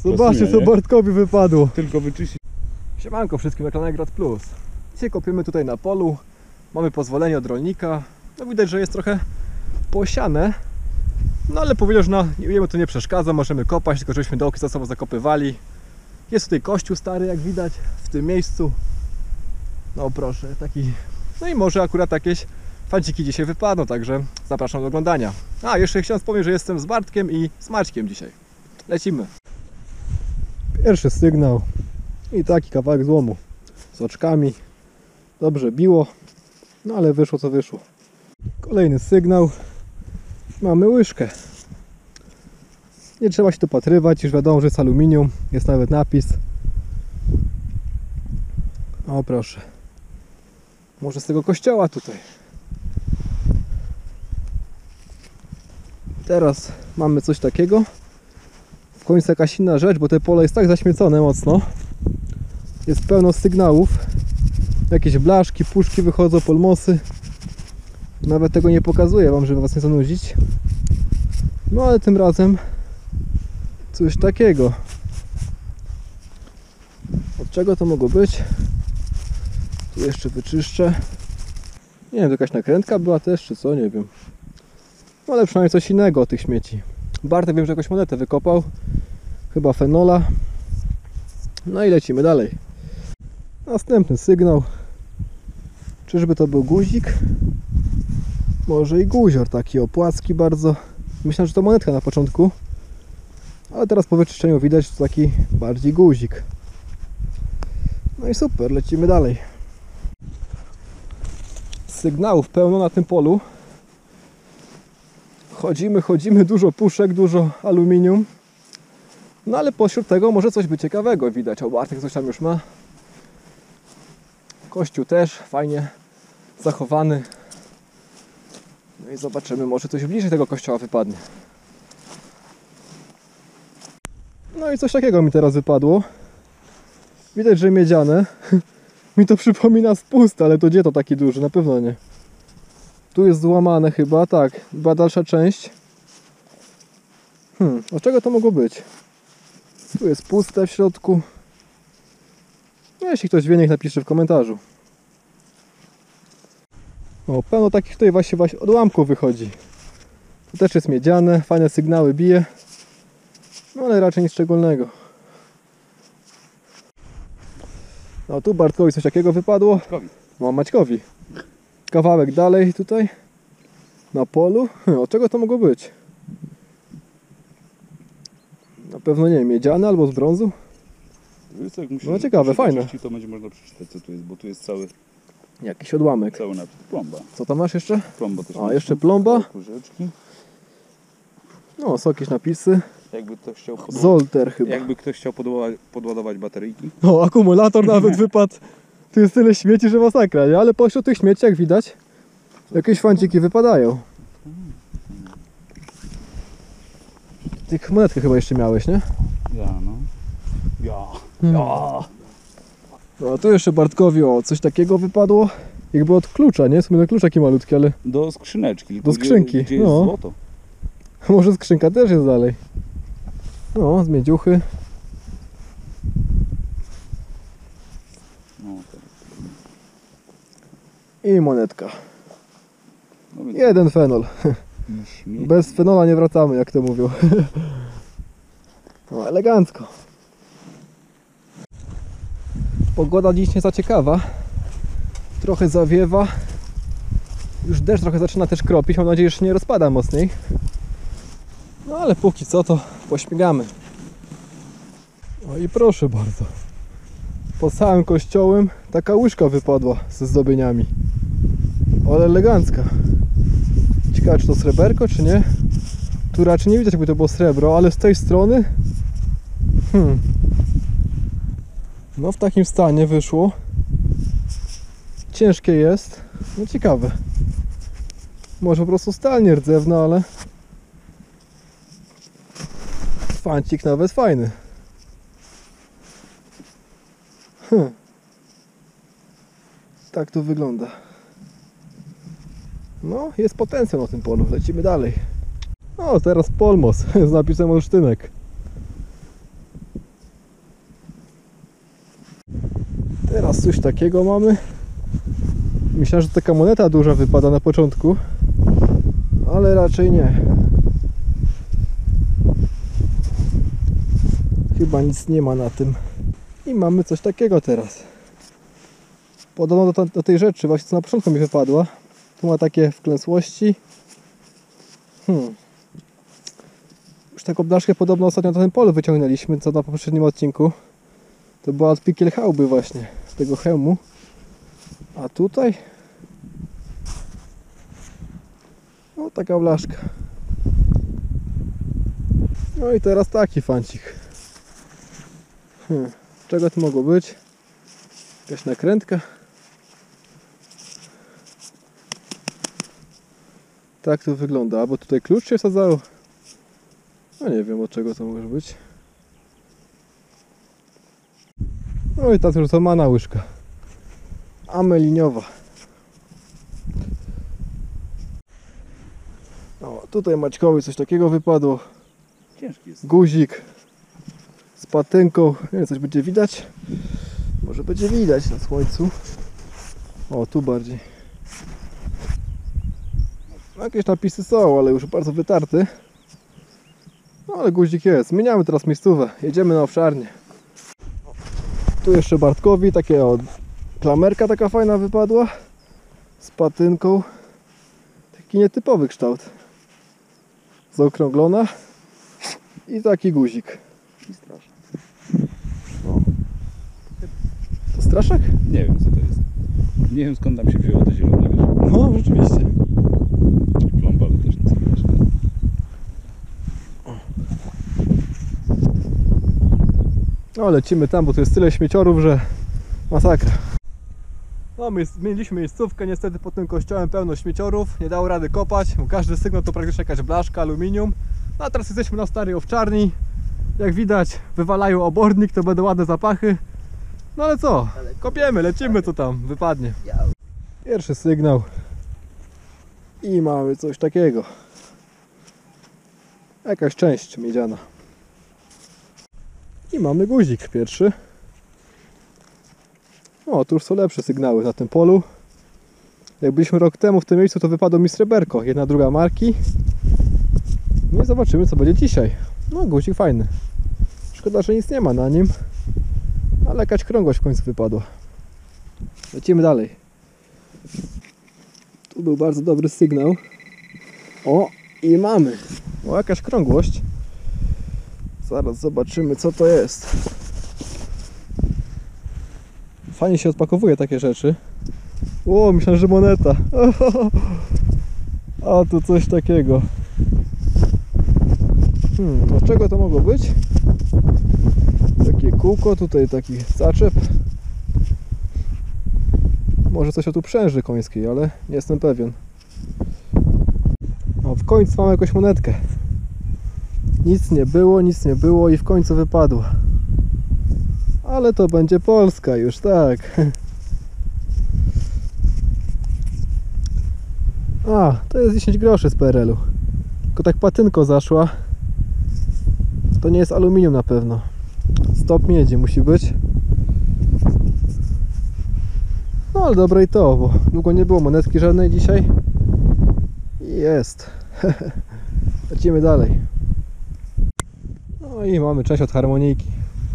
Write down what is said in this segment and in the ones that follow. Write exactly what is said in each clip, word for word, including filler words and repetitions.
Zobaczcie, co Bartkowi wypadło. Tylko wyczyścić. Siemanko wszystkim, Ekranograd Plus. Dzisiaj kopiemy tutaj na polu. Mamy pozwolenie od rolnika. No widać, że jest trochę posiane. No ale powiedział, że no, jemu to nie przeszkadza, możemy kopać, tylko żeśmy dołki za sobą zakopywali. Jest tutaj kościół stary, jak widać, w tym miejscu. No proszę, taki... No i może akurat jakieś fanciki dzisiaj wypadną, także zapraszam do oglądania. A, jeszcze chciałem wspomnieć, że jestem z Bartkiem i z Maćkiem dzisiaj. Lecimy. Pierwszy sygnał i taki kawałek złomu z oczkami. Dobrze biło, no ale wyszło co wyszło. Kolejny sygnał. Mamy łyżkę. Nie trzeba się dopatrywać, już wiadomo, że jest aluminium. Jest nawet napis. O proszę. Może z tego kościoła tutaj. Teraz mamy coś takiego. W końcu jakaś inna rzecz, bo te pole jest tak zaśmiecone mocno. Jest pełno sygnałów. Jakieś blaszki, puszki wychodzą, polmosy. Nawet tego nie pokazuję wam, żeby was nie zanudzić. No ale tym razem coś takiego. Od czego to mogło być? Tu jeszcze wyczyszczę. Nie wiem, to jakaś nakrętka była też, czy co, nie wiem. No ale przynajmniej coś innego od tych śmieci. Bartek wiem, że jakąś monetę wykopał. Chyba fenola. No i lecimy dalej. Następny sygnał. Czyżby to był guzik? Może i guzior, taki opłacki bardzo. Myślałem, że to monetka na początku. Ale teraz po wyczyszczeniu widać, że to taki bardziej guzik. No i super, lecimy dalej. Sygnałów pełno na tym polu. Chodzimy, chodzimy, dużo puszek, dużo aluminium. No ale pośród tego może coś być ciekawego widać. O, Bartek coś tam już ma. Kościół też fajnie zachowany. No i zobaczymy, może coś bliżej tego kościoła wypadnie. No i coś takiego mi teraz wypadło. Widać, że miedziane. Mi to przypomina spust, ale to gdzie to taki duży? Na pewno nie. Tu jest złamane chyba, tak. Była dalsza część. Hmm, od czego to mogło być? Tu jest puste w środku. No, jeśli ktoś wie, niech napisze w komentarzu. O, pełno takich tutaj właśnie, właśnie odłamków wychodzi. Tu też jest miedziane, fajne sygnały bije. No ale raczej nic szczególnego. No tu Bartkowi coś takiego wypadło. Maćkowi. No Maćkowi. Kawałek dalej tutaj. Na polu. Od czego to mogło być? Na pewno nie wiem, miedziane albo z brązu. Jest, jak musisz, no ciekawe, fajne. Czyścić, to będzie można przeczytać, co tu jest, bo tu jest cały... Jakiś odłamek. Cały napis. Plomba. Co tam masz jeszcze? Plomba też. A, jeszcze plomba. Kurzeczki. No, są jakieś napisy. Jakby ktoś chciał podładować, Zolter chyba. jakby ktoś chciał podładować, podładować bateryjki. No, akumulator nawet wypadł. Tu jest tyle śmieci, że masakra, nie? Ale pośród tych śmieci, jak widać, jakieś fanciki wypadają. Tych monetkę chyba jeszcze miałeś, nie? Ja, no. Ja. Hmm. Ja. No, a tu jeszcze Bartkowi, o, coś takiego wypadło. Jakby od klucza, nie? Są te kluczaki malutkie, ale Do skrzyneczki. Tylko do skrzynki, Gdzie, gdzie jest no. złoto? Może skrzynka też jest dalej. No, z miedziuchy. No, tak. I monetka. No, więc Jeden fenol. śmieci. Bez fenola nie wracamy, jak to mówią. No, elegancko. Pogoda dziś nie za ciekawa. Trochę zawiewa. Już deszcz trochę zaczyna też kropić. Mam nadzieję, że się nie rozpada mocniej. No ale póki co to pośmigamy. No i proszę bardzo. Po całym kościołem taka łyżka wypadła ze zdobieniami. Ale elegancka. Ciekawe, czy to sreberko, czy nie? Tu raczej nie widać, jakby to było srebro, ale z tej strony hmm. No w takim stanie wyszło. Ciężkie jest. No ciekawe. Może po prostu stal nierdzewna, ale fancik nawet fajny. Hmm. Tak to wygląda. No, jest potencjał na tym polu. Lecimy dalej. O, teraz polmos z napisem olsztynek. Teraz coś takiego mamy. Myślałem, że taka moneta duża wypada na początku, ale raczej nie. Chyba nic nie ma na tym. I mamy coś takiego teraz. Podobno do, do tej rzeczy, właśnie co na początku mi wypadła. Tu ma takie wklęsłości. Hmm. Już taką blaszkę podobno ostatnio na tym polu wyciągnęliśmy, co na poprzednim odcinku. To była od Pickelhauby właśnie, z tego hełmu. A tutaj? O, taka blaszka. No i teraz taki fancik. Hmm. Czego to mogło być? Jakaś nakrętka. Tak to wygląda. Albo tutaj klucz się wsadzało. No nie wiem, od czego to może być. No i ta już złamana łyżka. Ameliniowa. O, tutaj Maćkowi coś takiego wypadło. Ciężki jest. Guzik z patynką. Nie wiem, coś będzie widać? Może będzie widać na słońcu. O, tu bardziej. No, jakieś napisy są, ale już bardzo wytarty. No ale guzik jest. Zmieniamy teraz miejscówę. Jedziemy na obszarnię. Tu jeszcze Bartkowi takie o, klamerka taka fajna wypadła. Z patynką. Taki nietypowy kształt. Zaokrąglona. I taki guzik. I straszak. O. To straszak? Nie wiem co to jest. Nie wiem skąd tam się wzięło to zielone, wiesz. No, rzeczywiście. Plomba ale też nic nie wiesz. No lecimy tam, bo tu jest tyle śmieciorów, że masakra. No my zmieniliśmy miejscówkę, niestety pod tym kościołem pełno śmieciorów, nie dało rady kopać, bo każdy sygnał to praktycznie jakaś blaszka, aluminium. No a teraz jesteśmy na starej owczarni. Jak widać wywalają obornik, to będą ładne zapachy. No ale co, kopiemy, lecimy co tam wypadnie. Pierwszy sygnał. I mamy coś takiego. Jakaś część miedziana. I mamy guzik pierwszy. O, tu już są lepsze sygnały na tym polu. Jak byliśmy rok temu w tym miejscu, to wypadło mi sreberko, jedna druga marki. No i zobaczymy co będzie dzisiaj. No, guzik fajny. Szkoda, że nic nie ma na nim. Ale jakaś krągłość w końcu wypadła. Lecimy dalej. Tu był bardzo dobry sygnał. O, i mamy. O, jakaś krągłość. Zaraz zobaczymy co to jest. Fajnie się odpakowuje takie rzeczy. O, myślałem, że moneta. A tu coś takiego. Hmm, od czego to mogło być? Takie kółko, tutaj taki zaczep. Może coś od uprzęży końskiej, ale nie jestem pewien. O, w końcu mamy jakąś monetkę. Nic nie było, nic nie było i w końcu wypadło. Ale to będzie Polska już, tak. A, to jest dziesięć groszy z P R L-u. Tylko tak patynko zaszła. To nie jest aluminium na pewno. Stop miedzi musi być. No ale dobre i to, bo długo nie było monetki żadnej dzisiaj. I jest. Lecimy dalej. No i mamy część od harmonijki.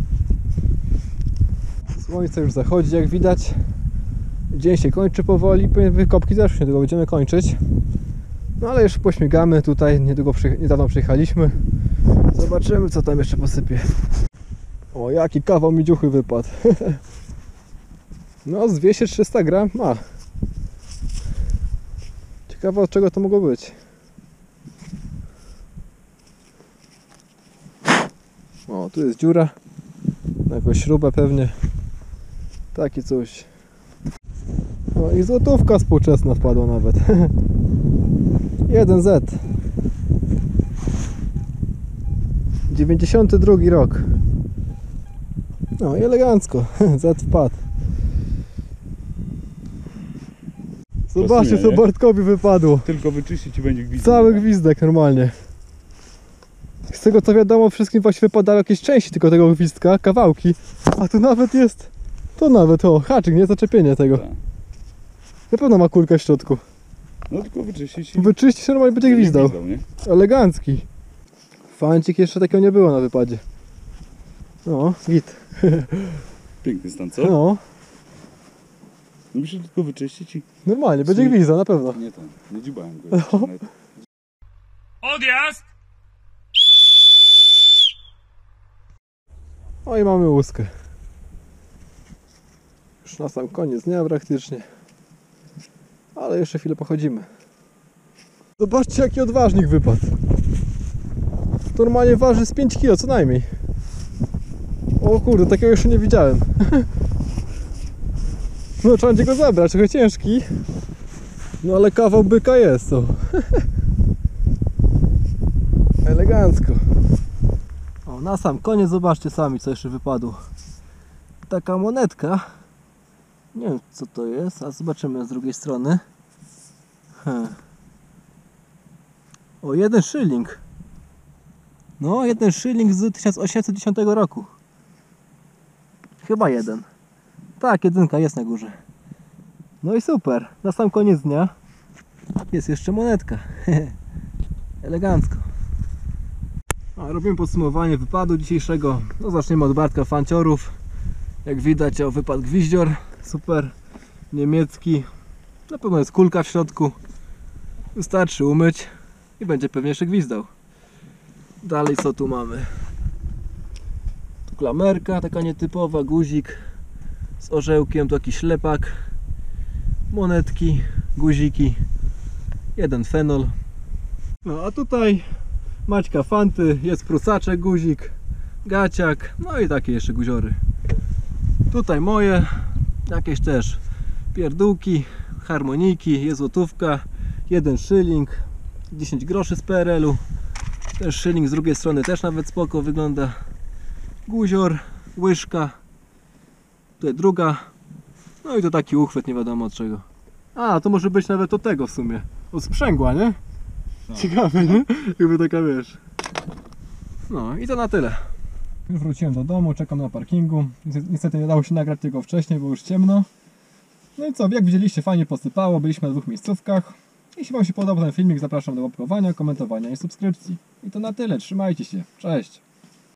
Słońce już zachodzi, jak widać. Dzień się kończy powoli. Wykopki też już niedługo będziemy kończyć. No ale jeszcze pośmigamy tutaj. Niedługo przy... niedawno przyjechaliśmy. Zobaczymy co tam jeszcze posypie. O, jaki kawał mi dziuchy wypadł. No z dwieście trzysta gram ma. Ciekawe od czego to mogło być. O, tu jest dziura. Na jakąś śrubę pewnie. Taki coś. No i złotówka współczesna wpadła nawet. jeden zet. dziewięćdziesiąty drugi rok. No i elegancko. Z wpadł. Zobaczcie co Bartkowi wypadło. Tylko wyczyścić i będzie gwizdek. Cały gwizdek normalnie. Z tego co wiadomo wszystkim właśnie wypadały jakieś części tylko tego gwizdka, kawałki. A tu nawet jest To nawet, o, haczyk, nie? Zaczepienie tego. Tak. Na pewno ma kulkę w środku. No tylko wyczyścić i Wyczyścisz, normalnie będzie gwizdał. nie? Elegancki. Fancik, jeszcze takiego nie było na wypadzie. No, git. Piękny stan, co? No, No muszę tylko wyczyścić i... normalnie, będzie Sweet. gwizdał, na pewno. Nie ten, nie dziubałem go jeszcze No. nawet. Odjazd! O i mamy łuskę. Już na sam koniec dnia praktycznie. Ale jeszcze chwilę pochodzimy. Zobaczcie, jaki odważnik wypadł. Normalnie waży z pięć kilo co najmniej. O kurde, takiego jeszcze nie widziałem. No trzeba będzie go zabrać, trochę ciężki. No ale kawał byka jest to. Elegancko. O, na sam koniec zobaczcie sami, co jeszcze wypadło. Taka monetka. Nie wiem, co to jest, a zobaczymy z drugiej strony. Hmm. O, jeden szyling. No, jeden szyling z tysiąc osiemset dziesiątego roku. Chyba jeden. Tak, jedynka jest na górze. No i super. Na sam koniec dnia jest jeszcze monetka. Elegancko. A, robimy podsumowanie wypadu dzisiejszego. No, zaczniemy od Bartka Fanciorów. Jak widać, o, wypadł gwiździor. Super. Niemiecki. Na pewno jest kulka w środku. Wystarczy umyć i będzie pewnie jeszcze gwizdał. Dalej co tu mamy? Tu klamerka, taka nietypowa, guzik z orzełkiem, tu jakiś ślepak, monetki, guziki, jeden fenol. No a tutaj Maćka Fanty, jest prusaczek, guzik, gaciak, no i takie jeszcze guziory. Tutaj moje, jakieś też pierdółki, harmonijki, jest złotówka, jeden szyling, dziesięć groszy z P R L u. Ten szyling z drugiej strony też nawet spoko wygląda. Guzior, łyżka. Tutaj druga. No i to taki uchwyt, nie wiadomo od czego. A, to może być nawet od tego w sumie. Od sprzęgła, nie? No. Ciekawe, nie? Jakby taka, wiesz. No i to na tyle. Już wróciłem do domu, czekam na parkingu. Niestety nie dało się nagrać tego wcześniej, bo już ciemno. No i co, jak widzieliście, fajnie posypało. Byliśmy na dwóch miejscówkach. Jeśli Wam się podobał ten filmik, zapraszam do łapkowania, komentowania i subskrypcji. I to na tyle, trzymajcie się, cześć!